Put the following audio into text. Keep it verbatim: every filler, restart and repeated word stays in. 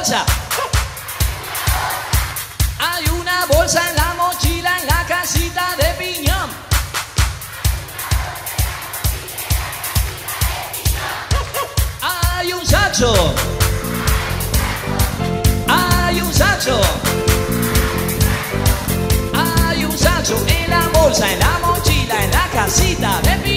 bolsa. Hay una bolsa en la mochila en la casita de piñón. Hay un saxo. Hay un saxo. Hay un saxo en la bolsa, en la mochila, en la casita de piñón.